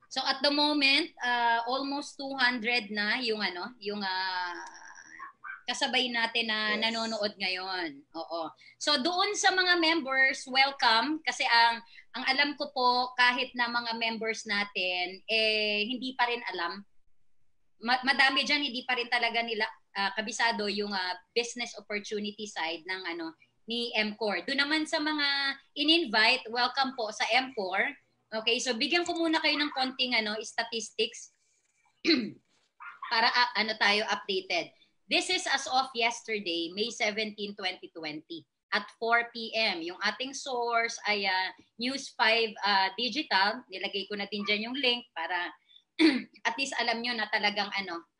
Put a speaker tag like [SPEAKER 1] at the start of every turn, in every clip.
[SPEAKER 1] So at the moment, almost 200 na yung yung kasabay natin na
[SPEAKER 2] Yes.
[SPEAKER 1] nanonood ngayon. Oo. So doon sa mga members, welcome kasi ang alam ko po kahit na mga members natin hindi pa rin alam. Madami diyan hindi pa rin talaga nila kabisado yung business opportunity side ng ni MCOR. Doon naman sa mga in-invite, welcome po sa MCOR. Okay, so bigyan ko muna kayo ng konting statistics para tayo updated. This is as of yesterday, May 17, 2020 at 4 p.m. Yung ating source ay News 5 Digital. Nilagay ko na din dyan yung link para at least alam nyo na talagang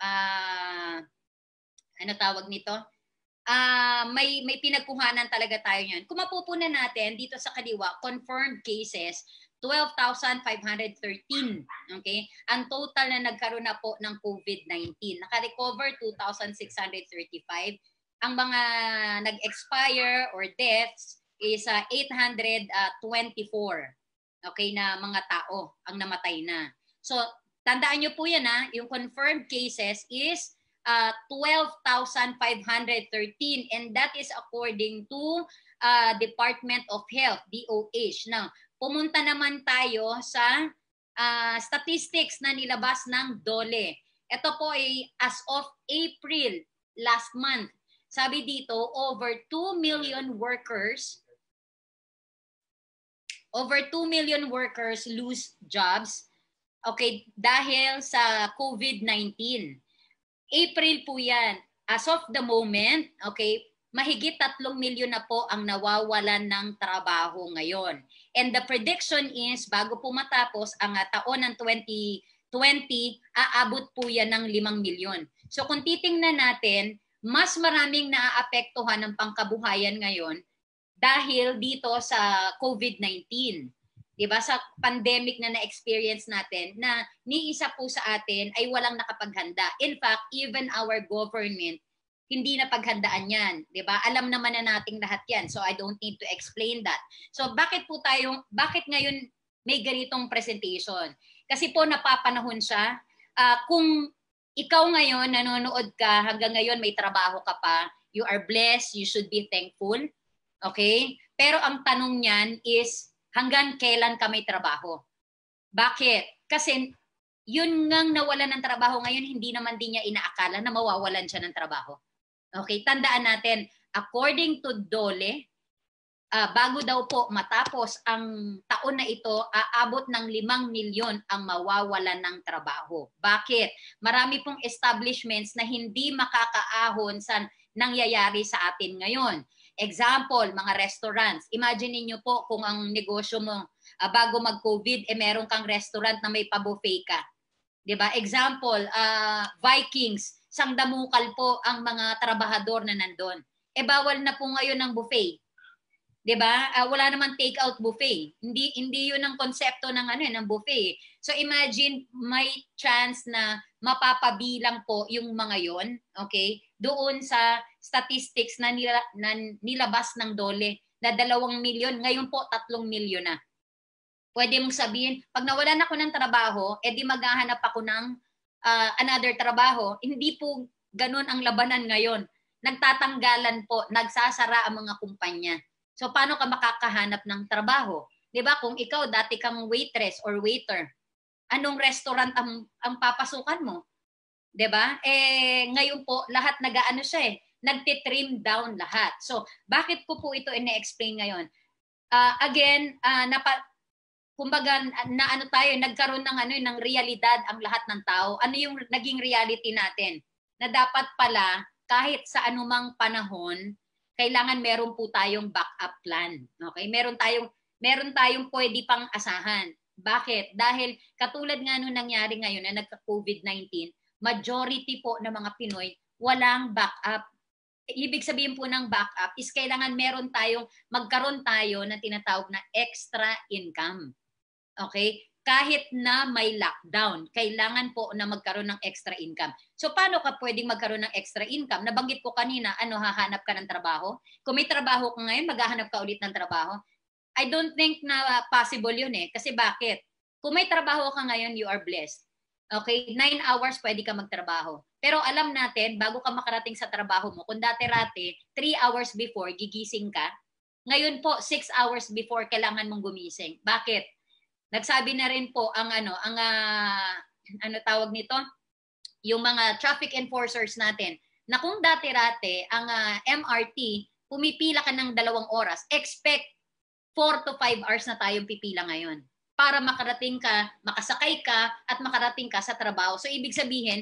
[SPEAKER 1] ano tawag nito? May pinagkuhanan talaga tayo niyan. Kung mapupunan natin dito sa kaliwa, confirmed cases 12,513. Okay? Ang total na nagkaroon na po ng COVID-19. Naka-recover 2,635. Ang mga nag-expire or deaths is 824. Okay, na mga tao ang namatay na. So, tandaan nyo po yan yung confirmed cases is 12,513 and that is according to Department of Health, DOH. Now, pumunta naman tayo sa statistics na nilabas ng DOLE. Ito po ay as of April last month. Sabi dito, over 2 million workers lose jobs, okay, dahil sa COVID-19. April po yan. As of the moment, okay, mahigit 3 milyon na po ang nawawalan ng trabaho ngayon. And the prediction is, bago po matapos ang taon ng 2020, aabot po yan ng 5 milyon. So kung titingnan natin, mas maraming naaapektuhan ng pangkabuhayan ngayon dahil dito sa COVID-19. Diba? Sa pandemic na na-experience natin na ni isa po sa atin ay walang nakapaghanda. In fact, even our government, hindi na paghandaan yan. Diba? Alam naman na nating lahat yan. So I don't need to explain that. So bakit ngayon may ganitong presentation? Kasi po napapanahon siya. Kung ikaw ngayon nanonood ka, hanggang ngayon may trabaho ka pa, you are blessed, you should be thankful. Okay? Pero ang tanong niyan is, hanggang kailan ka may trabaho? Bakit? Kasi yun ngang nawalan ng trabaho ngayon, hindi naman din niya inaakala na mawawalan siya ng trabaho. Okay, tandaan natin, according to DOLE, bago daw po matapos ang taon na ito, aabot ng 5 milyon ang mawawalan ng trabaho. Bakit? Marami pong establishments na hindi makakaahon sa nangyayari sa atin ngayon. Example, mga restaurants. Imagine niyo po kung ang negosyo mo bago mag-COVID, meron kang restaurant na may pa-buffet ka. Diba? Example, Vikings, sangdamukal po ang mga trabahador na nandun. Bawal na po ngayon ng buffet. Diba? Wala naman take-out buffet. Hindi yun ang konsepto ng ng buffet. So imagine may chance na mapapabilang po yung mga yon, okay? Doon sa statistics na nilabas ng DOLE na 2 milyon, ngayon po 3 milyon na. Pwede mong sabihin, pag nawalan ako ng trabaho, di maghahanap ako ng another trabaho. Hindi po ganun ang labanan ngayon. Nagtatanggalan po, nagsasara ang mga kumpanya. So paano ka makakahanap ng trabaho? 'Di ba? Kung ikaw dati kang waitress or waiter, anong restaurant ang papasukan mo? 'Di ba? Ngayon po lahat nagaano siya nagti-trim down lahat. So, bakit ko po ito ine-explain ngayon? Again, kumbaga na tayo nagkaroon ng ng realidad ang lahat ng tao. Ano yung naging reality natin? Na dapat pala kahit sa anumang panahon, kailangan meron po tayong backup plan. Okay? Meron tayong pwede pang asahan. Bakit? Dahil katulad nga nung nangyari ngayon na nagka-COVID-19, majority po ng mga Pinoy walang backup. Ibig sabihin po ng backup is kailangan magkaroon tayo na tinatawag na extra income. Okay? Kahit na may lockdown, kailangan po na magkaroon ng extra income. So, paano ka pwedeng magkaroon ng extra income? Nabanggit ko kanina, hahanap ka ng trabaho? Kung may trabaho ka ngayon, maghahanap ka ulit ng trabaho? I don't think na possible yun Kasi bakit? Kung may trabaho ka ngayon, you are blessed. Okay, 9 hours pwede ka magtrabaho. Pero alam natin, bago ka makarating sa trabaho mo, kung dati-rati, 3 hours before, gigising ka. Ngayon po, 6 hours before, kailangan mong gumising. Bakit? Nagsabi na rin po ang ano tawag nito? Yung mga traffic enforcers natin, na kung dati-rati, ang MRT, pumipila ka ng 2 oras, expect 4 to 5 hours na tayong pipila ngayon para makarating ka, makasakay ka, at makarating ka sa trabaho. So, ibig sabihin,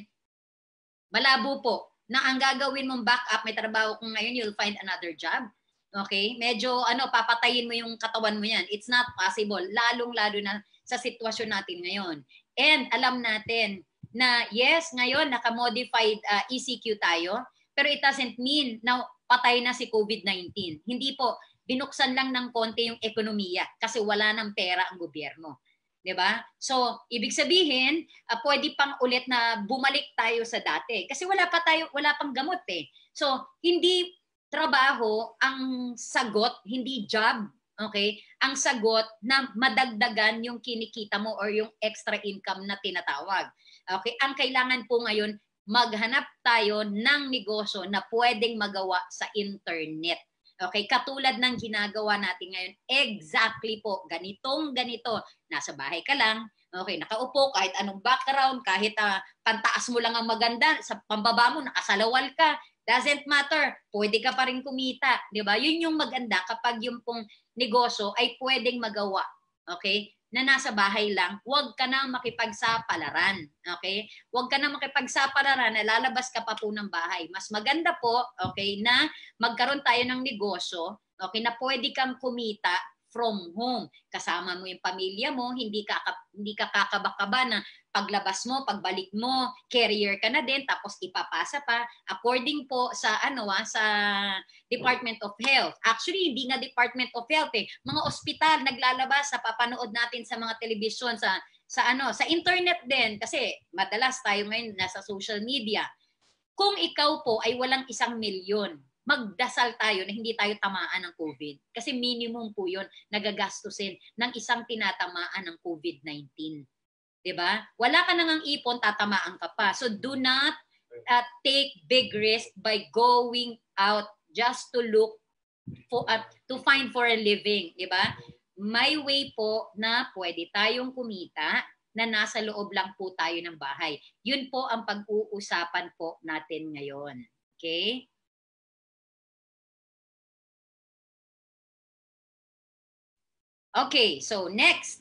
[SPEAKER 1] malabo po na ang gagawin mong backup, may trabaho kung ngayon, you'll find another job. Okay? Medyo, papatayin mo yung katawan mo yan. It's not possible. Lalong-lalo na sa sitwasyon natin ngayon. And alam natin na, yes, ngayon, naka-modified ECQ tayo, pero it doesn't mean na patay na si COVID-19. Hindi po. Binuksan lang ng konti yung ekonomiya kasi wala ng pera ang gobyerno. 'Di ba? So, ibig sabihin, pwede pang ulit na bumalik tayo sa dati kasi wala pang gamot eh. So, hindi trabaho ang sagot, hindi job, okay? Ang sagot na madagdagan yung kinikita mo or yung extra income na tinatawag. Okay? Ang kailangan po ngayon, maghanap tayo ng negosyo na pwedeng magawa sa internet. Okay, katulad ng ginagawa natin ngayon, exactly po, ganito, nasa bahay ka lang, okay, nakaupo, kahit anong background, kahit pantaas mo lang ang maganda, sa pambaba mo, nakasalawal ka, doesn't matter, pwede ka pa rin kumita, di ba? Yun yung maganda kapag yung pong negosyo ay pwedeng magawa, okay? Na nasa bahay lang, huwag ka na makipagsapalaran. Okay? Huwag ka na makipagsapalaran na lalabas ka pa po ng bahay. Mas maganda po, okay, na magkaroon tayo ng negosyo, okay, na pwede kang kumita from home. Kasama mo yung pamilya mo, hindi ka kakabakaba na paglabas mo, pagbalik mo, carrier ka na din, tapos ipapasa pa according po sa sa Department of Health. Actually, hindi nga Department of Health eh. Mga ospital naglalabas sa papanood natin sa mga telebisyon, sa internet din kasi madalas tayo ngayon nasa social media. Kung ikaw po ay walang 1 milyon, magdasal tayo na hindi tayo tamaan ng COVID. Kasi minimum po yun nagagastusin ng isang tinatamaan ng COVID-19. Diba? Wala ka nang ipon, tatamaan ka pa. So do not take big risk by going out just to look for to find for a living, diba? May way po na pwede tayong kumita na nasa loob lang po tayo ng bahay. Yun po ang pag-uusapan po natin ngayon. Okay? Okay, so next.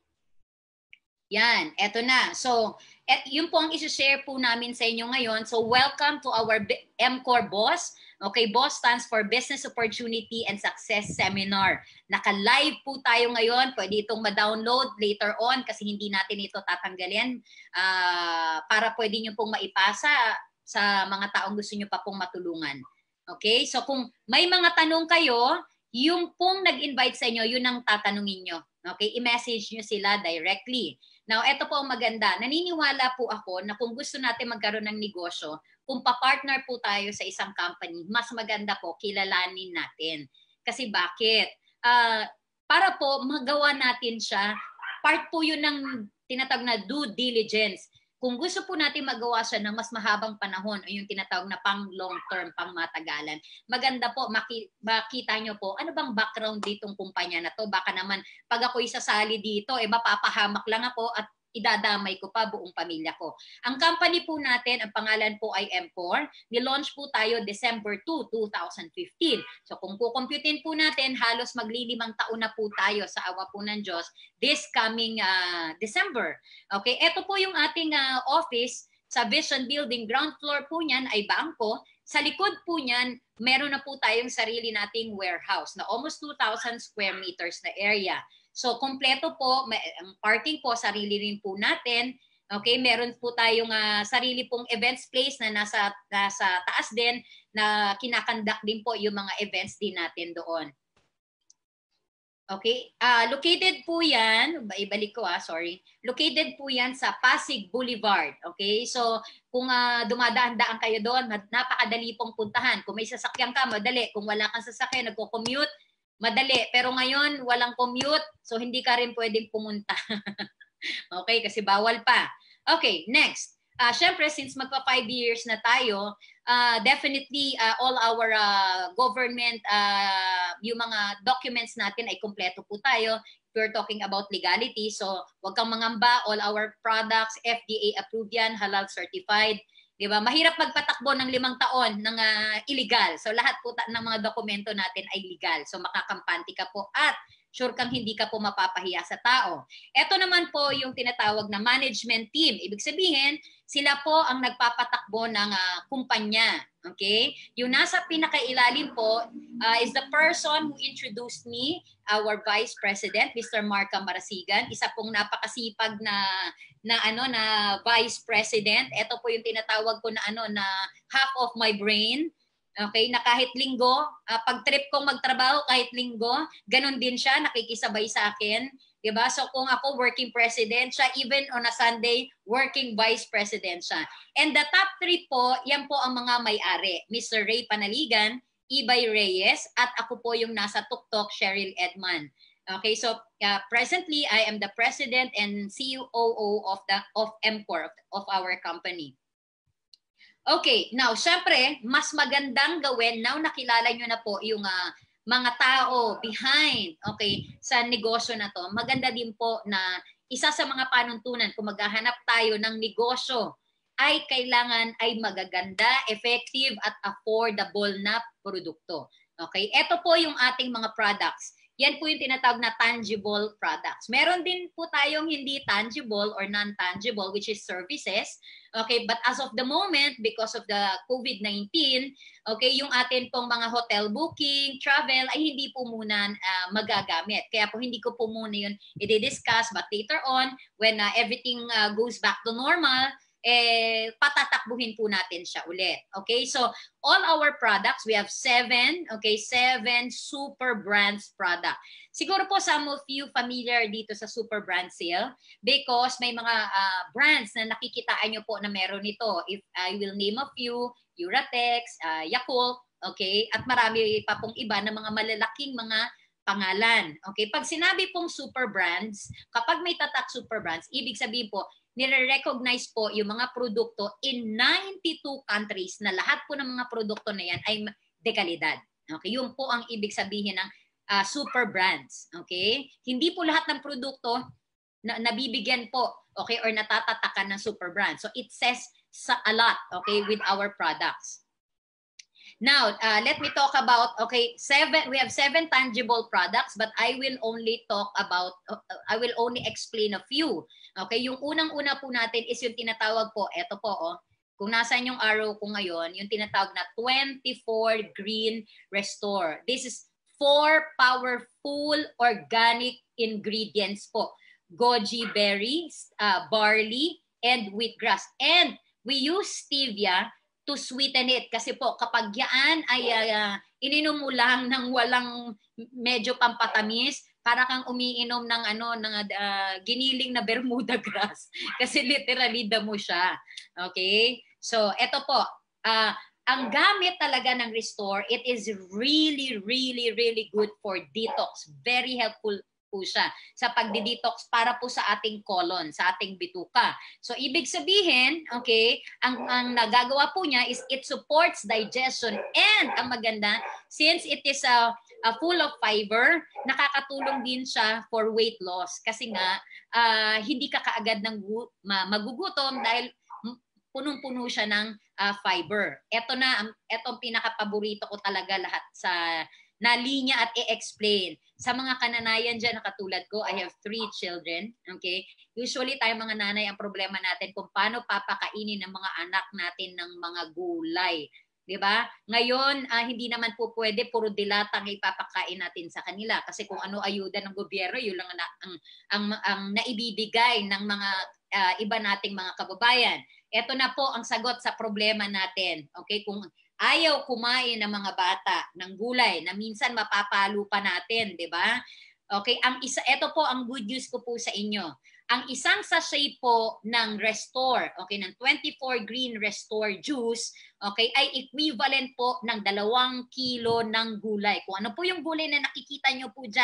[SPEAKER 1] Yan, eto na. So, yun po ang isi-share po namin sa inyo ngayon. So, welcome to our MCOR BOSS. Okay, BOSS stands for Business Opportunity and Success Seminar. Naka-live po tayo ngayon. Pwede itong ma-download later on kasi hindi natin ito tatanggalin para pwede nyo pong maipasa sa mga taong gusto nyo pa pong matulungan. Okay, so kung may mga tanong kayo, yung pong nag-invite sa inyo, yun ang tatanungin nyo. Okay, i-message nyo sila directly. Now, ito po ang maganda. Naniniwala po ako na kung gusto natin magkaroon ng negosyo, kung pa-partner po tayo sa isang company, mas maganda po kilalanin natin. Kasi bakit? Para po magawa natin siya, part po yun ng tinatawag na due diligence. Kung gusto po natin magawa siya ng mas mahabang panahon o yung tinatawag na pang long term, pang matagalan, maganda po makita nyo po ano bang background ditong kumpanya na to. Baka naman pag ako'y sasali dito, mapapahamak lang ako at idadamay ko pa buong pamilya ko. Ang company po natin, ang pangalan po ay MCOR. Nilaunch po tayo December 2, 2015. So kung kukumputin po natin, halos maglilimang taon na po tayo sa awa po ng Diyos this coming December. Okay, ito po yung ating office sa Vision Building. Ground floor po niyan ay bangko. Sa likod po niyan, meron na po tayong sarili nating warehouse na almost 2,000 square meters na area. So, kompleto po, ang parking po, sarili rin po natin. Okay, meron po tayong sarili pong events place na nasa taas din na kinakandak din po yung mga events din natin doon. Okay, located po yan, ibalik ko sorry. Located po yan sa Pasig Boulevard. Okay, so kung dumadaan-daan kayo doon, napakadali pong puntahan. Kung may sasakyan ka, madali. Kung wala kang sasakyan, nagko-commute, madali. Pero ngayon, walang commute, so hindi ka rin pwedeng pumunta. Okay, kasi bawal pa. Okay, next. Syempre, since magpa 5 years na tayo, definitely all our government, yung mga documents natin ay kumpleto po tayo. We're talking about legality. So, wag kang mangamba. All our products, FDA approved yan, halal certified. Diba? Mahirap magpatakbo ng 5 taon ng illegal. So, lahat po ng mga dokumento natin ay legal. So, makakampante ka po at sure kang hindi ka po mapapahiya sa tao. Ito naman po yung tinatawag na management team. Ibig sabihin, sila po ang nagpapatakbo ng kumpanya. Okay? Yung nasa pinakailalim po is the person who introduced me, our Vice President, Mr. Mark Camarasigan. Isa pong napakasipag na Vice President. Ito po yung tinatawag ko na half of my brain. Okay, na kahit linggo, pag trip kong magtrabaho, kahit linggo, ganun din siya, nakikisabay sa akin. Diba? So kung ako working president siya, even on a Sunday, working vice president siya. And the top 3 po, yan po ang mga may-ari. Mr. Ray Panaligan, Ibay Reyes, at ako po yung nasa tuktok, Cheryl Edman. Okay, so presently, I am the president and COO of MCOR, of our company. Okay, now, syempre, mas magandang gawin, now nakilala nyo na po yung mga tao behind, okay, sa negosyo na to. Maganda din po na isa sa mga panuntunan, kung maghahanap tayo ng negosyo, ay kailangan ay magaganda, effective, at affordable na produkto. Okay, ito po yung ating mga products. Yan po yung tinatawag na tangible products. Meron din po tayong hindi tangible or non-tangible, which is services. Okay, but as of the moment, because of the COVID-19, okay, yung atin pong mga hotel booking, travel, ay hindi po muna magagamit. Kaya po hindi ko po muna yun i-discuss, but later on, when everything goes back to normal, patatakbuhin po natin siya ulit. Okay, so all our products, we have 7 super brands product. Siguro po some of you familiar dito sa super brand sale because may mga brands na nakikitaan nyo po na meron ito. If I will name a few, Uratex, Yakult, okay, at marami pa pong iba na mga malalaking mga pangalan. Okay, pag sinabi pong super brands, kapag may tatak super brands, ibig sabihin po, nire-recognize po yung mga produkto in 92 countries na lahat po ng mga produkto na yan ay dekalidad. Okay, yun po ang ibig sabihin ng super brands. Okay? Hindi po lahat ng produkto nabibigyan po, okay, or natatatakan ng super brand. So it says a lot, okay, with our products. Now, let me talk about, okay, we have 7 tangible products, but I will only explain a few. Okay, yung unang-una po natin is yung tinatawag po, eto po, kung nasaan yung arrow ko ngayon, yung tinatawag na 24 Green Restore. This is 4 powerful organic ingredients po. Goji berries, barley, and wheatgrass. And we use stevia to sweeten it. Kasi po, kapag yan ay ininom mo lang ng walang medyo pampatamis, para kang umiinom ng giniling na Bermuda grass. Kasi literally damo siya. Okay? So, eto po. Ang gamit talaga ng Restore, it is really, really, really good for detox. Very helpful po siya sa pagdi-detox para po sa ating colon, sa ating bituka. So, ibig sabihin, okay, ang nagagawa po niya is it supports digestion and ang maganda, since it is full of fiber, nakakatulong din siya for weight loss kasi nga hindi ka kaagad magugutom dahil punong-puno siya ng fiber. Ito ang pinaka-paborito ko talaga lahat sa na linya at i-explain. Sa mga kananayan dyan na katulad ko, I have 3 children. Okay? Usually tayo mga nanay, ang problema natin kung paano papakainin ng mga anak natin ng mga gulay. Diba? Ngayon, hindi naman po pwede puro dilatang ipapakain natin sa kanila. Kasi kung ano ayuda ng gobyerno, yun lang ang naibibigay ng mga iba nating mga kababayan. Ito na po ang sagot sa problema natin. Okay? Kung ayaw kumain ng mga bata ng gulay na minsan mapapalo pa natin, 'di ba? Okay, ito po ang good news ko po sa inyo. Ang isang sachet po ng Restore, okay, ng 24 Green Restore juice, okay, ay equivalent po ng 2 kilo ng gulay. Kung ano po yung gulay na nakikita nyo po diyan,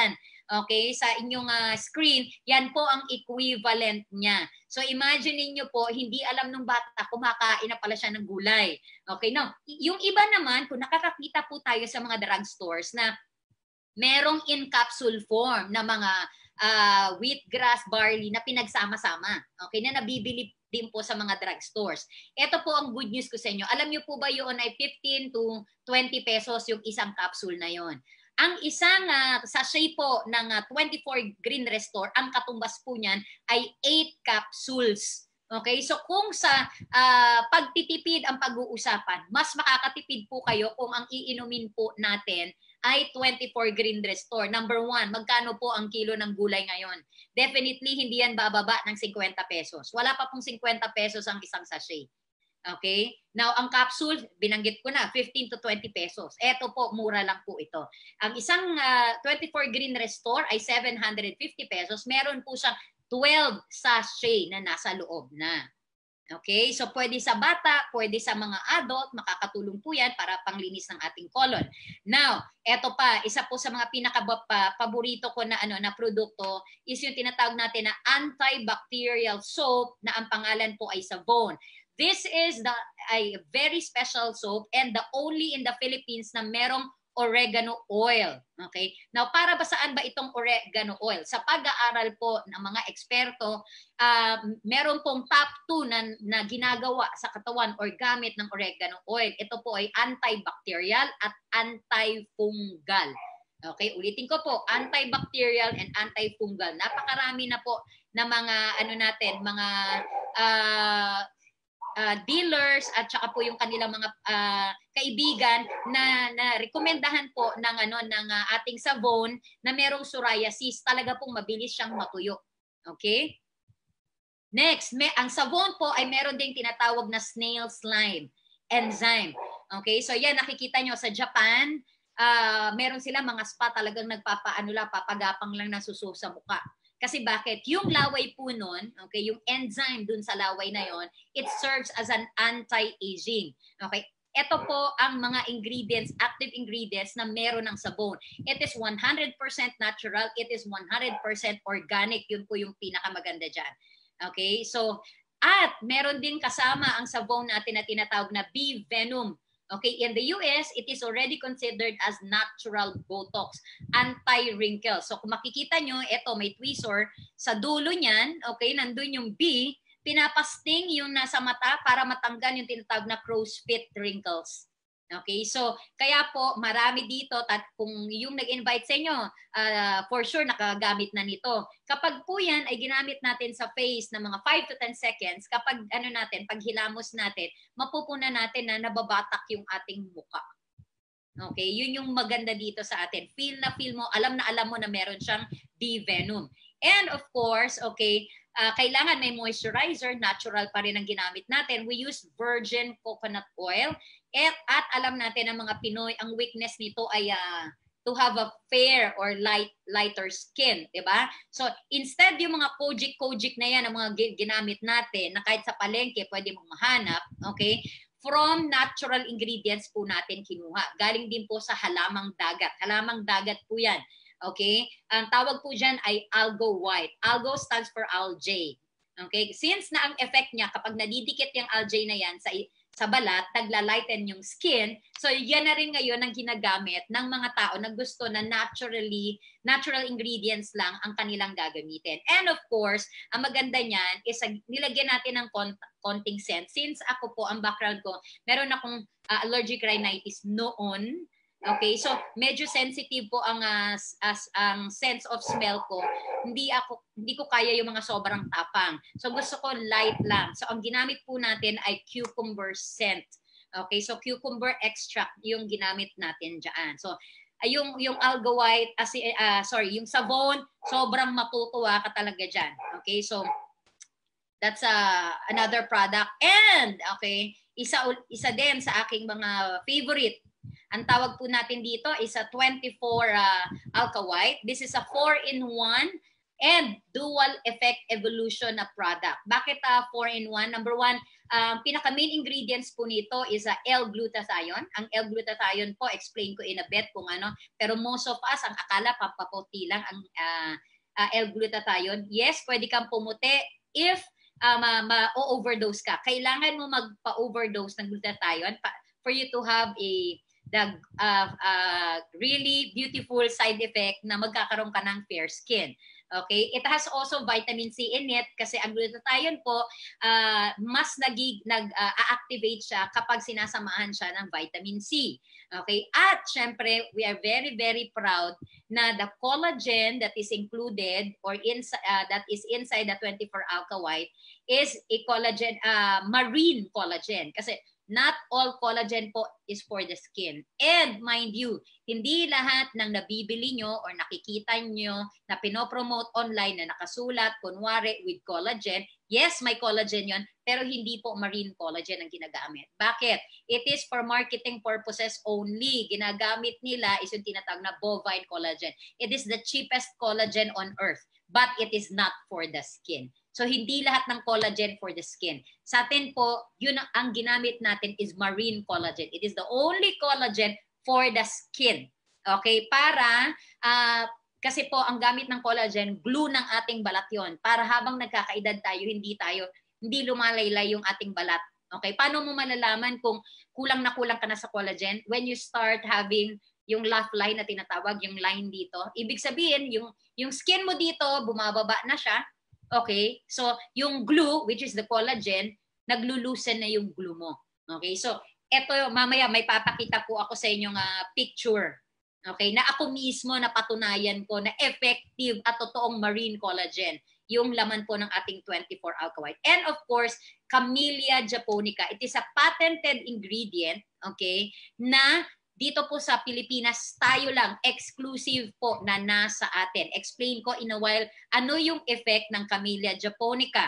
[SPEAKER 1] okay, sa inyong screen, yan po ang equivalent niya. So imagine niyo po, hindi alam ng bata, kumakain na pala siya ng gulay. Okay, no? Yung iba naman, kung nakakakita po tayo sa mga drugstores na merong in capsule form na mga wheatgrass, barley na pinagsama-sama. Okay, na nabibili din po sa mga drugstores. Ito po ang good news ko sa inyo. Alam niyo po ba yun ay 15 to 20 pesos yung isang capsule na yon. Ang isang sachet po ng 24 Green Restore, ang katumbas po niyan ay 8 capsules. Okay, so kung sa pagtitipid ang pag-uusapan, mas makakatipid po kayo kung ang iinumin po natin ay 24 Green Restore. Number 1, magkano po ang kilo ng gulay ngayon? Definitely hindi yan bababa ng 50 pesos. Wala pa pong 50 pesos ang isang sachet. Okay? Now, ang capsule, binanggit ko na, 15 to 20 pesos. Ito po, mura lang po ito. Ang isang 24 Green Restore ay 750 pesos. Meron po siyang 12 sachet na nasa loob na. Okay? So, pwede sa bata, pwede sa mga adult, makakatulong po yan para panglinis ng ating colon. Now, eto pa, isa po sa mga pinaka-paborito ko na, na produkto is yung tinatawag natin na antibacterial soap na ang pangalan po ay Savon. This is a very special soap and the only in the Philippines na merong oregano oil. Okay? Now, para ba saan ba itong oregano oil? Sa pag-aaral po ng mga eksperto, meron pong top 2 na ginagawa sa katawan or gamit ng oregano oil. Ito po ay antibacterial at antifungal. Okay, ulitin ko po, antibacterial and antifungal. Napakarami na po na mga mga dealers at saka po yung kanilang mga kaibigan na rekomendahan po ng ating Savon na merong psoriasis, talaga pong mabilis siyang matuyo. Okay? Next, ang Savon po ay meron ding tinatawag na snail slime enzyme. Okay? So yan, nakikita nyo sa Japan, meron sila mga spa talagang papagapang lang na suso sa mukha. Kasi bakit? Yung laway po nun, okay, yung enzyme dun sa laway na yon, it serves as an anti-aging. Okay? Ito po ang mga ingredients, active ingredients na meron ng Savon. It is 100% natural, it is 100% organic. Yun po yung pinakamaganda dyan. Okay? So, at meron din kasama ang Savon natin na tinatawag na bee venom. Okay, in the US, it is already considered as natural Botox, anti-wrinkle. So kung makikita nyo, ito may tweezer, sa dulo niyan, okay, nandun yung B, pinapasting yung nasa mata para matanggal yung tinatawag na crow's feet wrinkles. Okay, so kaya po marami dito, kung yung nag-invite sa inyo, for sure nakagamit na nito. Kapag po yan ay ginamit natin sa face na mga 5 to 10 seconds, kapag pag hilamos natin, mapupunan natin na nababatak yung ating muka. Okay, yun yung maganda dito sa atin. Feel mo, alam mo na meron siyang bee venom. And of course, okay, kailangan may moisturizer, natural pa rin ang ginamit natin. We use virgin coconut oil. At alam natin ng mga Pinoy, ang weakness nito ay to have a fair or lighter skin, di ba? So, instead yung mga kojic na yan, ang mga ginamit natin, na kahit sa palengke, pwede mong mahanap, okay? From natural ingredients po natin kinuha. Galing din po sa halamang dagat. Halamang dagat po yan. Okay? Ang tawag po dyan ay Algo White. Algo stands for algae. Okay? Since na ang effect niya, kapag nadidikit yung algae na yan sa balat, nagla-lighten yung skin. So, yan na rin ngayon ang ginagamit ng mga tao na gusto na natural ingredients lang ang kanilang gagamitin. And of course, ang maganda niyan is nilagyan natin ng konting scent. Since ako po, ang background ko, meron akong allergic rhinitis noon. Okay, so medyo sensitive po ang sense of smell ko. Hindi ko kaya yung mga sobrang tapang. So gusto ko light lang. So ang ginamit po natin ay cucumber scent. Okay, so cucumber extract yung ginamit natin diyan. So yung Algo White, yung Savon, sobrang matutuwa ka talaga diyan. Okay, so that's another product. And okay, isa din sa aking mga favorite. Ang tawag po natin dito is a 24 Alka White. This is a 4-in-1 and dual effect evolution na product. Bakit 4-in-1? Number one, pinaka main ingredients po nito is L-glutathione. Ang L-glutathione po, explain ko in a bit kung ano, pero most of us ang akala pampaputi lang ang L-glutathione. Yes, pwede kang pumuti if ma-overdose ka. Kailangan mo magpa-overdose ng glutathione for you to have the really beautiful side effect na magkakaroon ka ng fair skin. Okay? It has also vitamin C in it kasi ang glutathione po mas nag-activate siya kapag sinasamahan siya ng vitamin C. Okay? At syempre, we are very, very proud na the collagen that is included or that is inside the 24-alka white is a collagen, marine collagen. Kasi not all collagen po is for the skin. And mind you, hindi lahat ng nabibili nyo or nakikita nyo na pinopromote online na nakasulat, kunwari with collagen, yes, may collagen yon, pero hindi po marine collagen ang ginagamit. Bakit? It is for marketing purposes only. Ginagamit nila is yung tinatawag na bovine collagen. It is the cheapest collagen on earth, but it is not for the skin. So, hindi lahat ng collagen for the skin. Sa atin po, yun ang ginamit natin is marine collagen. It is the only collagen for the skin. Okay? Para, kasi po, ang gamit ng collagen, glue ng ating balat yon. Para habang nagkakaedad tayo, hindi lumalaylay yung ating balat. Okay? Paano mo malalaman kung kulang na kulang ka na sa collagen? When you start having yung laugh line na tinatawag, yung line dito, ibig sabihin, yung skin mo dito, bumababa na siya. Okay? So, yung glue, which is the collagen, naglu-loosen na yung glue mo. Okay? So, eto, mamaya may papakita po ako sa inyong picture. Okay? Na ako mismo napatunayan ko na effective at totoong marine collagen yung laman po ng ating 24-alka white. And of course, Camellia japonica. It is a patented ingredient, okay, na dito po sa Pilipinas, tayo lang, exclusive po na nasa atin. Explain ko in a while, ano yung effect ng Camellia japonica.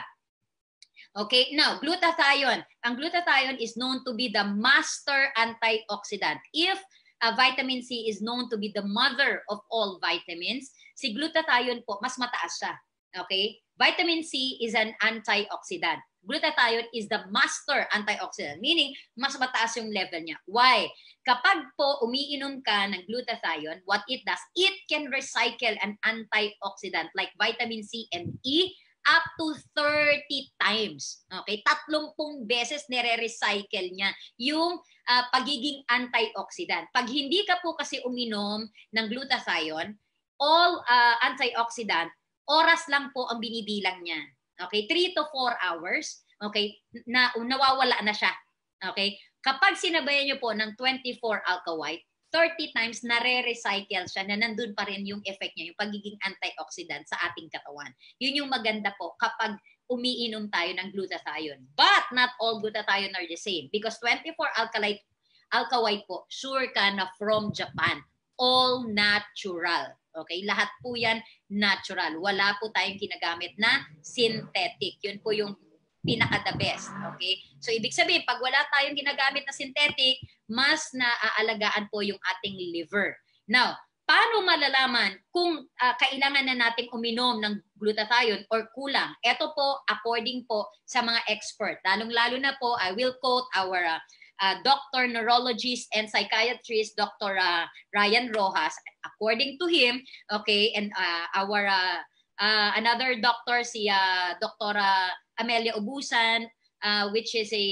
[SPEAKER 1] Okay, now, glutathione. Ang glutathione is known to be the master antioxidant. If vitamin C is known to be the mother of all vitamins, si glutathione po, mas mataas siya. Okay? Vitamin C is an antioxidant. Glutathione is the master antioxidant, meaning mas mataas yung level niya. Why? Kapag po umiinom ka ng glutathione, what it does, it can recycle an antioxidant like vitamin C and E up to 30 times. Okay? 30 beses nire-recycle niya yung pagiging antioxidant. Pag hindi ka po kasi uminom ng glutathione, all antioxidant, oras lang po ang binibilang niya. Okay, 3 to 4 hours, okay, nawawala na siya. Okay? Kapag sinabayan niyo po ng 24-alka white, 30 times nare-recycle siya na nandun pa rin yung effect niya, yung pagiging antioxidant sa ating katawan. Yun yung maganda po kapag umiinom tayo ng glutathione. But not all glutathione are the same because 24-alka white po, sure ka na from Japan. All natural. Okay? Lahat po yan natural. Wala po tayong ginagamit na synthetic. Yun po yung pinaka-the best. Okay? So, ibig sabihin, pag wala tayong ginagamit na synthetic, mas naaalagaan po yung ating liver. Now, paano malalaman kung kailangan na nating uminom ng glutathione or kulang? Ito po, according po sa mga expert. Lalong-lalo na po, I will quote our doctor, neurologist, and psychiatrist, Dr. Ryan Rojas. According to him, okay, and our another doctor, si Dr. Amelia Ubusan, which is a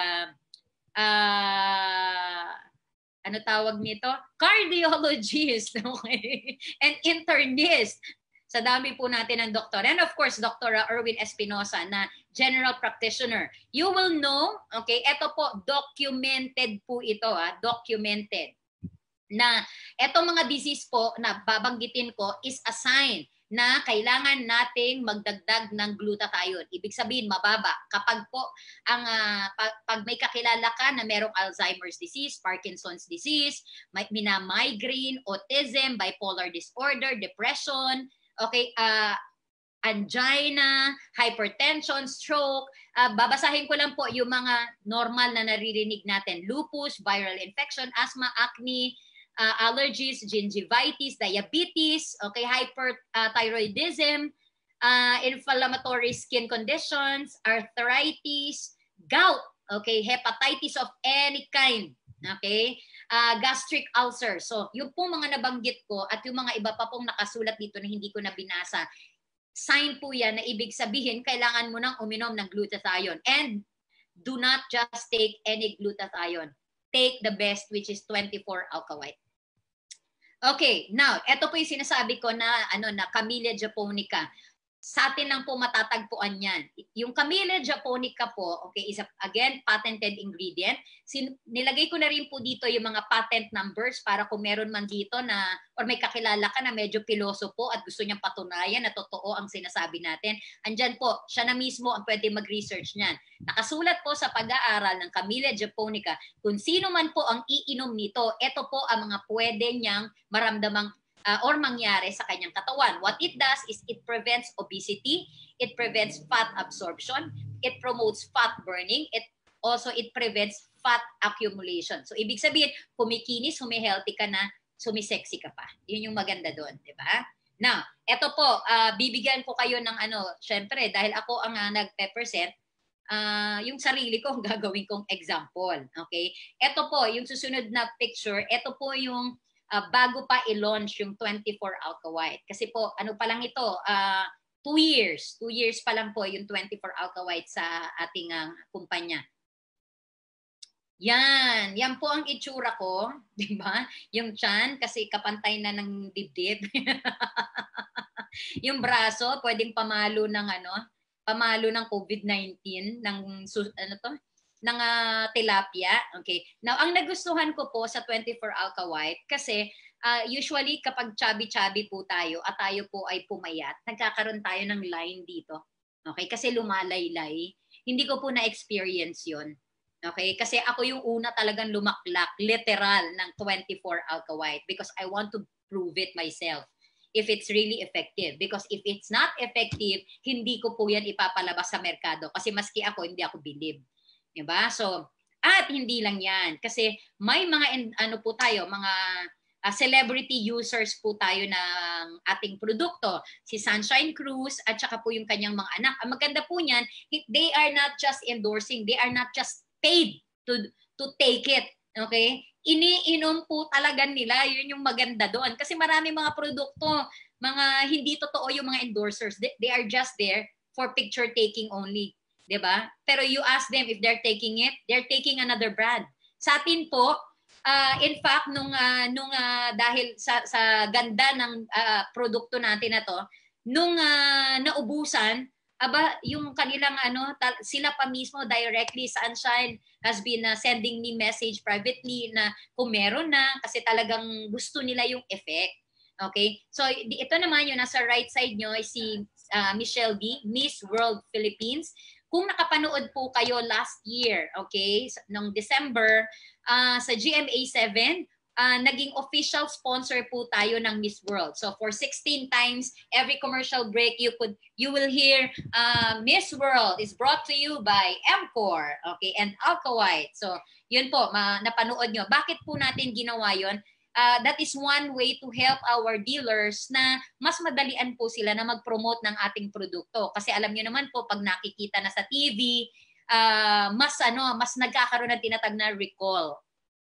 [SPEAKER 1] ano tawag nito? Cardiologist, okay, and internist. Sa dami po natin ng doktor. And of course, Dr. Erwin Espinosa na general practitioner. You will know, okay, ito po, documented po ito, documented. Na etong mga disease po na babanggitin ko is a sign na kailangan nating magdagdag ng glutathione. Ibig sabihin, mababa. Kapag po, pag may kakilala ka na merong Alzheimer's disease, Parkinson's disease, may migraine, autism, bipolar disorder, depression, okay, angina, hypertension, stroke, babasahin ko lang po yung mga normal na naririnig natin. Lupus, viral infection, asthma, acne, allergies, gingivitis, diabetes, okay, hyperthyroidism, inflammatory skin conditions, arthritis, gout, okay, hepatitis of any kind, okay, gastric ulcer. So, yung po mga nabanggit ko at yung mga iba pa pong nakasulat dito na hindi ko na binasa, sign po yan na ibig sabihin kailangan mo nang uminom ng glutathione. And do not just take any glutathione. Take the best, which is 24-alka white. Okay, now, ito po yung sinasabi ko na na Camellia japonica. Sa atin lang po matatagpuan yan. Yung Camellia japonica po, okay, is again patented ingredient. Nilagay ko na rin po dito yung mga patent numbers para kung meron man dito na or may kakilala ka na medyo piloso po at gusto niyang patunayan na totoo ang sinasabi natin. Andyan po, siya na mismo ang pwede mag-research niyan. Nakasulat po sa pag-aaral ng Camellia japonica, kung sino man po ang iinom nito, ito po ang mga pwede niyang maramdamang or mangyari sa kanyang katawan. What it does is it prevents obesity, it prevents fat absorption, it promotes fat burning, it prevents fat accumulation. So ibig sabihin, kumikinis, humihealthy ka na, sumisexy ka pa. Yun yung maganda doon, di ba? Now, eto po, bibigyan ko kayo ng syempre, dahil ako ang nag-present, yung sarili ko ang gagawin kong example. Okay? Eto po, yung susunod na picture, eto po yung bago pa i-launch yung 24-alka white. Kasi po, ano pa lang ito, 2 years. 2 years pa lang po yung 24-alka white sa ating kumpanya. Yan. Yan po ang itsura ko. Di ba? Yung tiyan, kasi kapantay na ng dibdib. Yung braso, pwedeng pamalo ng pamalo ng COVID-19, ng ng tilapia. Okay. Now, ang nagustuhan ko po sa 24-alka white kasi usually kapag chubby-chubby po tayo at tayo po ay pumayat, nagkakaroon tayo ng line dito. Okay? Kasi lumalaylay. Hindi ko po na-experience yon. Okay? Kasi ako yung una talagang lumaklak, literal, ng 24-alka white because I want to prove it myself if it's really effective. Because if it's not effective, hindi ko po yan ipapalabas sa merkado. Kasi maski ako, hindi ako believe. Diba? So, at hindi lang yan. Kasi may mga, po tayo, mga celebrity users po tayo ng ating produkto. Si Sunshine Cruz at saka po yung kanyang mga anak. Ang maganda po niyan, they are not just endorsing, they are not just paid to take it. Okay? Iniinom po talaga nila. Yun yung maganda doon. Kasi marami mga produkto, mga hindi totoo yung mga endorsers. They are just there for picture taking only. Diba? Pero you ask them if they're taking it, they're taking another brand. Sa atin po, in fact, dahil sa ganda ng produkto natin na to, nung naubusan, yung kanilang sila pa mismo directly, Sunshine has been sending me message privately na kung meron na, kasi talagang gusto nila yung effect. Okay? So, ito naman yung nasa right side nyo ay si Michelle B, Miss World Philippines. Kung nakapanood po kayo last year, okay, noong December, sa GMA7, naging official sponsor po tayo ng Miss World. So for 16 times, every commercial break, you will hear Miss World is brought to you by Emcor, okay, and Alka White. So yun po, napanood nyo. Bakit po natin ginawa yun? That is one way to help our dealers na mas madalian po sila na mag-promote ng ating produkto. Kasi alam niyo naman po, pag nakikita na sa TV, mas nagkakaroon ng tinatag na recall.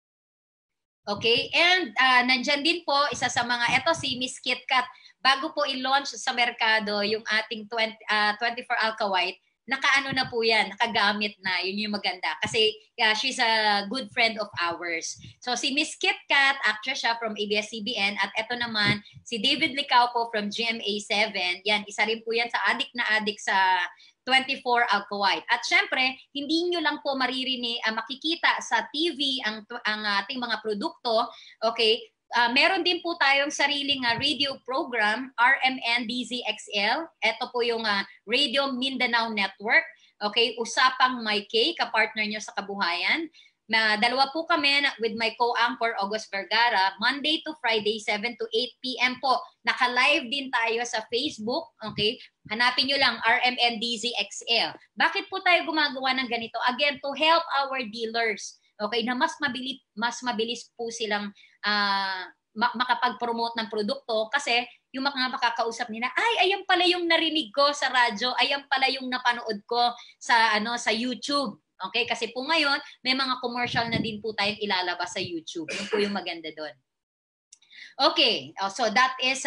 [SPEAKER 1] Okay? And nandyan din po, isa sa mga, eto si Miss KitKat, bago po i-launch sa merkado yung ating 24-alka white, nakaano na po yan, nakagamit na, yun yung maganda. Kasi she's a good friend of ours. So si Miss KitKat, actress siya from ABS-CBN, at eto naman, si David Licao po from GMA7, yan, isa rin po yan sa adik sa 24-alka white. At syempre, hindi nyo lang po makikita sa TV ang ating mga produkto, okay? Meron din po tayong sariling radio program, RMN DZXL. Ito po yung Radio Mindanao Network. Okay, Usapang May K, kapartner nyo sa kabuhayan. Dalawa po kami with my co-anchor, August Vergara, Monday to Friday, 7 to 8 p.m. po. Naka-live din tayo sa Facebook. Okay, hanapin nyo lang, RMN DZXL. Bakit po tayo gumagawa ng ganito? Again, to help our dealers. Okay, na mas mabilis po silang makapag-promote ng produkto kasi yung mga makakausap nila, ay, ayan pala yung narinig ko sa radyo, ayan pala yung napanood ko sa sa YouTube. Okay? Kasi po ngayon, may mga commercial na din po tayong ilalabas sa YouTube. Yun po yung maganda doon. Okay, so that is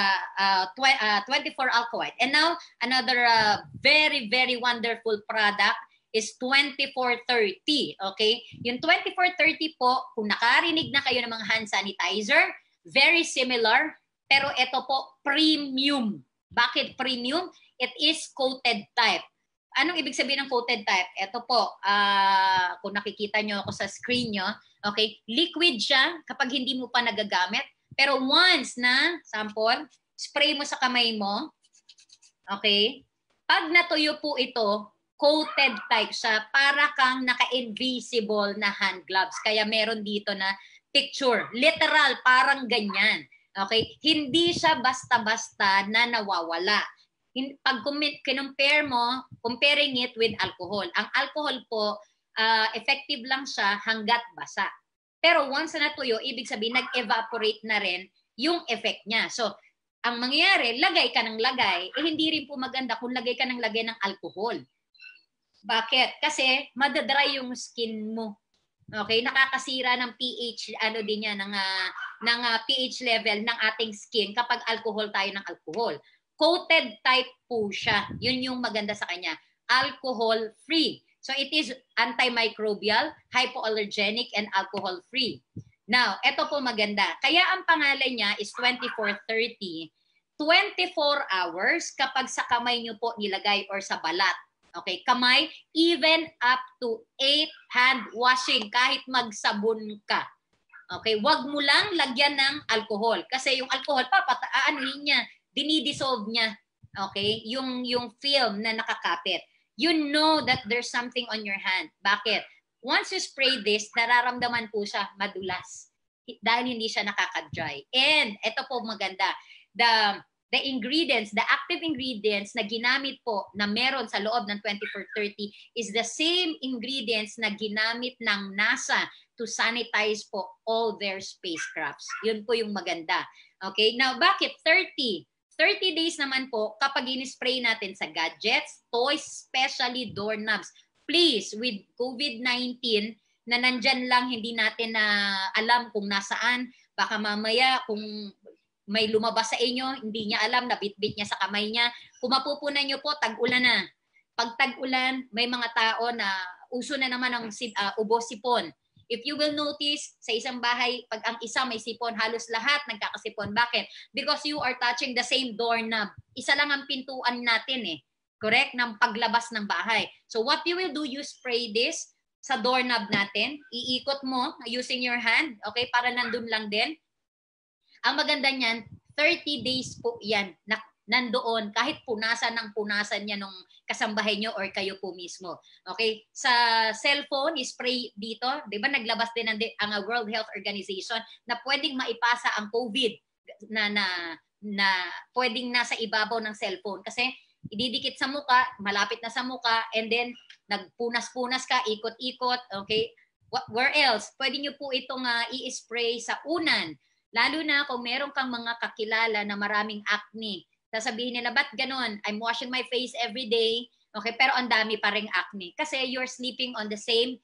[SPEAKER 1] 24 alcohol. And now, another very, very wonderful product is 2430. Okay? Yung 2430 po, kung nakarinig na kayo ng mga hand sanitizer, very similar, pero ito po, premium. Bakit premium? It is coated type. Anong ibig sabihin ng coated type? Ito po, kung nakikita nyo ako sa screen nyo, okay, liquid siya kapag hindi mo pa nagagamit. Pero once na, sample, spray mo sa kamay mo, okay, pag natuyo po ito, coated type siya, para kang naka-invisible na hand gloves. Kaya meron dito na picture. Literal, parang ganyan. Okay? Hindi siya basta-basta na nawawala. Pag compare mo, comparing it with alcohol. Ang alcohol po, effective lang siya hanggat basa. Pero once na natuyo, ibig sabihin, nag-evaporate na rin yung effect niya. So, ang mangyayari, lagay ka ng lagay, hindi rin po maganda kung lagay ka ng lagay ng alcohol. Bakit? Kasi madadry yung skin mo. Okay? Nakakasira ng pH, din yan, ng pH level ng ating skin kapag alcohol tayo ng alcohol. Coated type po siya. Yun yung maganda sa kanya. Alcohol-free. So it is antimicrobial, hypoallergenic, and alcohol-free. Now, ito po maganda. Kaya ang pangalan niya is 2430. 24 hours kapag sa kamay nyo po nilagay or sa balat. Okay, kamay, even up to 8 hand washing kahit magsabon ka. Okay, wag mo lang lagyan ng alcohol. Kasi yung alcohol, aanuhin niya, dinidissolve niya. Okay, yung film na nakakapit. You know that there's something on your hand. Bakit? Once you spray this, nararamdaman po siya madulas. Dahil hindi siya nakaka-dry. And ito po maganda. The ingredients, the active ingredients na ginamit po na meron sa loob ng 2430 is the same ingredients na ginamit ng NASA to sanitize po all their spacecrafts. Yun po yung maganda. Okay? Now, bakit 30? 30 days naman po kapag in-spray natin sa gadgets, toys, especially doorknobs. Please, with COVID-19 na nandyan lang, hindi natin na alam kung nasaan. Baka mamaya kung may lumabas sa inyo, hindi niya alam, nabitbit niya sa kamay niya. Kung mapupunan niyo po, tag-ulan na. Pag tag-ulan, may mga tao na uso na naman ang ubo sipon. If you will notice, sa isang bahay, pag ang isa may sipon, halos lahat nagkakasipon. Bakit? Because you are touching the same doorknob. Isa lang ang pintuan natin eh. Correct? Ng paglabas ng bahay. So what you will do, you spray this sa doorknob natin. Iikot mo using your hand. Okay? Para nandun lang din. Ang maganda niyan, 30 days po yan nandoon kahit punasan ng punasan niya nung kasambahay nyo or kayo po mismo. Okay? Sa cellphone, spray dito, di ba naglabas din ang World Health Organization na pwedeng maipasa ang COVID na pwedeng nasa ibabaw ng cellphone. Kasi ididikit sa muka, malapit na sa muka, and then nagpunas-punas ka, ikot-ikot, okay? Where else? Pwede nyo po itong i-spray sa unan. Lalo na kung meron kang mga kakilala na maraming acne. Sasabihin nila, ba't ganon? I'm washing my face every day. Okay, pero ang dami pa ring acne. Kasi you're sleeping on the same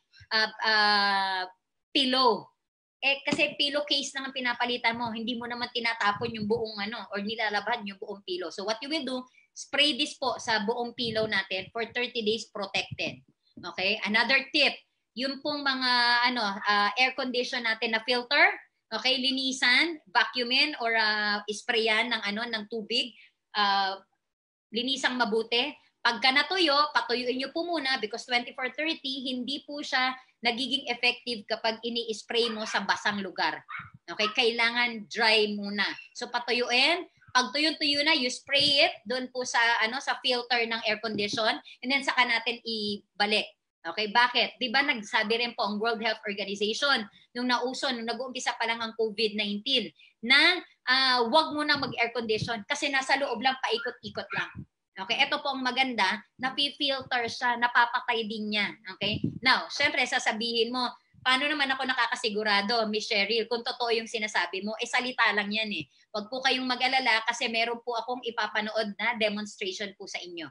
[SPEAKER 1] pillow. Kasi pillowcase na ang pinapalitan mo. Hindi mo naman tinatapon yung buong or nilalabhan yung buong pillow. So what you will do, spray this po sa buong pillow natin for 30 days protected. Okay? Another tip, yung pong mga air condition natin na filter, okay, linisan, vacuumin or sprayan ng tubig. Linisang mabuti. Pagka natuyo, patuyuin nyo po muna because 2430, hindi po siya nagiging effective kapag ini-spray mo sa basang lugar. Okay, kailangan dry muna. So patuyuin, pag tuyo-tuyo na, you spray it doon po sa sa filter ng air condition and then saka natin ibalik. Okay, bakit? 'Di ba nagsabi rin po ang World Health Organization nung nag-uumpisa pa lang ang COVID-19 na wag mo na mag-air condition kasi nasa loob lang, paikot-ikot lang. Okay, ito po ang maganda, napi-filter siya, napapatay din niya. Okay? Now, syempre sasabihin mo, paano naman ako nakakasigurado, Miss Cheryl, kung totoo yung sinasabi mo? Salita lang yan eh. Huwag po kayong mag-alala kasi meron po akong ipapanood na demonstration po sa inyo.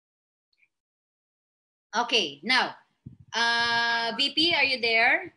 [SPEAKER 1] Okay, now, VP, are you there?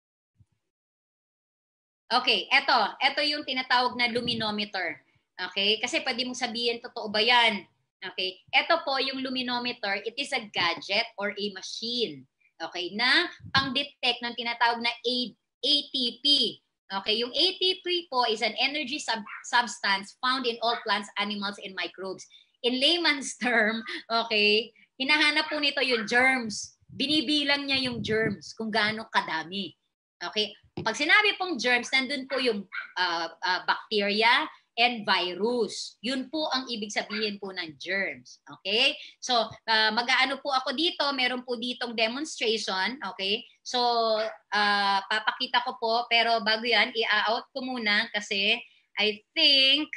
[SPEAKER 1] Okay, eto yung tinatawag na luminometer. Okay, kasi pwede mong sabihin, totoo ba yan? Okay, eto po yung luminometer, it is a gadget or a machine. Okay, na pang-detect ng tinatawag na ATP. Okay, yung ATP po is an energy substance found in all plants, animals, and microbes. In layman's term, okay, hinahanap po nito yung germs. Binibilang niya yung germs kung gaano kadami. Okay, pag sinabi pong germs, nandun po yung bacteria and virus. Yun po ang ibig sabihin po ng germs. Okay? So, mag-aano po ako dito. Meron po ditong demonstration. Okay? So, papakita ko po. Pero bago yan, i-out ko muna kasi I think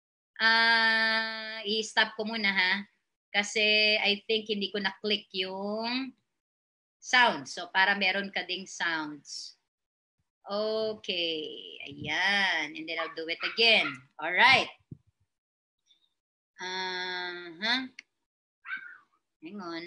[SPEAKER 1] i-stop ko muna ha. Kasi I think hindi ko na-click yung sounds. So, para meron ka ding sounds. Okay. Ayan. And then I'll do it again. All right. Hang on.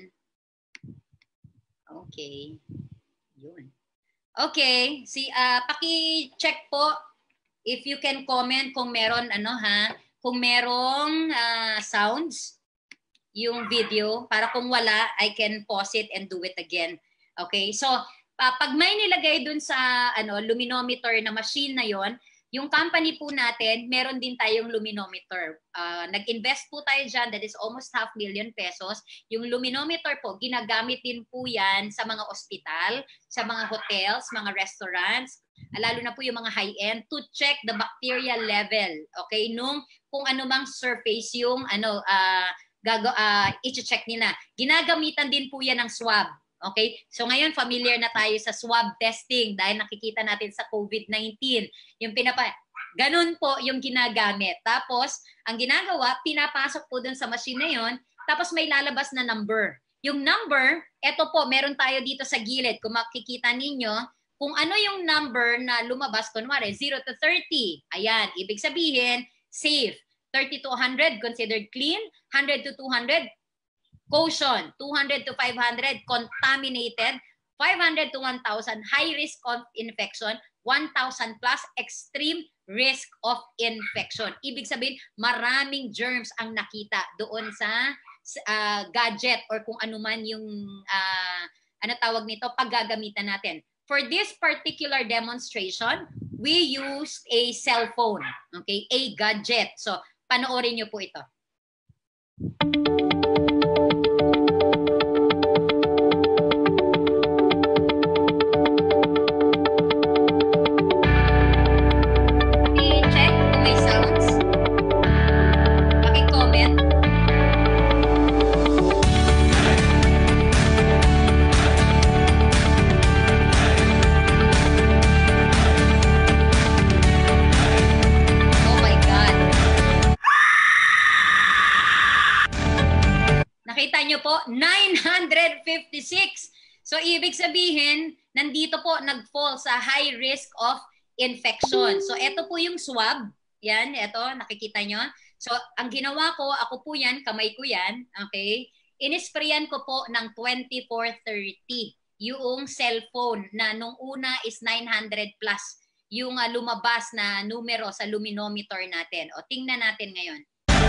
[SPEAKER 1] Okay. Yun. Okay. Paki-check po if you can comment kung meron kung merong sounds yung video para kung wala, I can pause it and do it again. Okay? So, pag may nilagay dun sa luminometer na machine na yon, yung company po natin, meron din tayong luminometer. Nag-invest po tayo dyan, that is almost 500,000 pesos. Yung luminometer po, ginagamit din po yan sa mga ospital, sa mga hotels, mga restaurants, lalo na po yung mga high-end, to check the bacterial level. Okay? Kung anumang surface yung i-check nila. Ginagamitan din po yan ng swab. Okay? So ngayon, familiar na tayo sa swab testing dahil nakikita natin sa COVID-19. Ganun po yung ginagamit. Tapos, ang ginagawa, pinapasok po dun sa machine na yun, tapos may lalabas na number. Yung number, eto po, meron tayo dito sa gilid. Kung makikita ninyo, kung ano yung number na lumabas, kunwari, 0 to 30. Ayan, ibig sabihin, safe. 30 to 100, considered clean. 100 to 200, caution. 200 to 500, contaminated. 500 to 1,000, high risk of infection. 1,000 plus, extreme risk of infection. Ibig sabihin, maraming germs ang nakita doon sa gadget or kung ano man yung tawag nito, paggagamitan natin. For this particular demonstration, we used a cell phone, okay? A gadget. So, panoorin niyo po ito. I-check kung may sounds. Paki-comment. Oh my God. Nakita nyo po, 956. So, ibig sabihin, nandito po nag-fall sa high risk of infection. So, ito po yung swab. Yan, ito, nakikita nyo. So, ang ginawa ko, ako po yan, kamay ko yan, okay? Inisprayan ko po ng 2430 yung cellphone na nung una is 900 plus yung lumabas na numero sa luminometer natin. O, tingnan natin ngayon.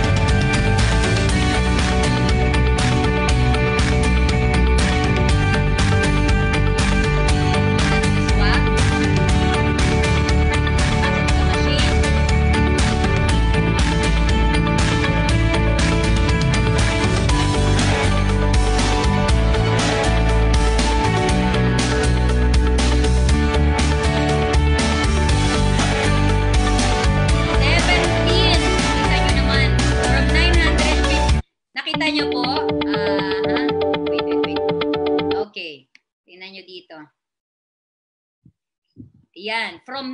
[SPEAKER 1] Nakita nyo po? Wait. Okay. Tingnan nyo dito. Yan. From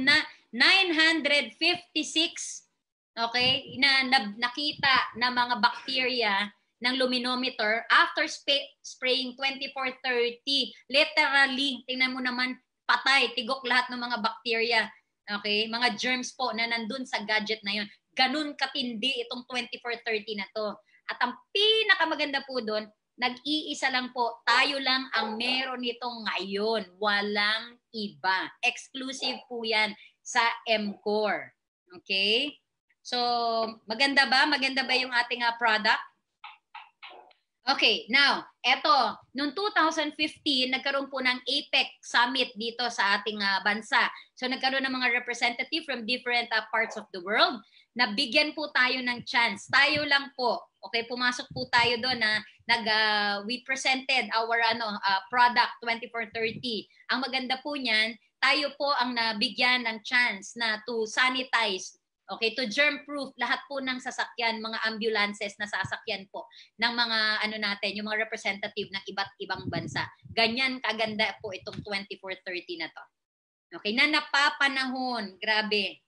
[SPEAKER 1] 956, okay, nakita na mga bacteria ng luminometer after spraying 2430. Literally, tingnan mo naman, patay, tigok lahat ng mga bacteria. Okay? Mga germs po na nandun sa gadget na yun. ganun katindi itong 2430 na to. At ang pinakamaganda po doon, nag-iisa lang po, tayo lang ang meron nitong ngayon. Walang iba. Exclusive po yan sa MCore. Okay? So, maganda ba? Maganda ba yung ating product? Okay, now, eto, noong 2015, nagkaroon po ng APEC Summit dito sa ating bansa. So, nagkaroon ng mga representative from different parts of the world. Nabigyan po tayo ng chance. Tayo lang po. Okay, pumasok po tayo doon na we presented our product 2430. Ang maganda po niyan, tayo po ang nabigyan ng chance na to sanitize, okay, to germ-proof lahat po ng sasakyan, mga ambulances na sasakyan po ng mga natin, yung mga representative ng iba't ibang bansa. Ganyan kaganda po itong 2430 na to. Okay, na napapanahon, grabe.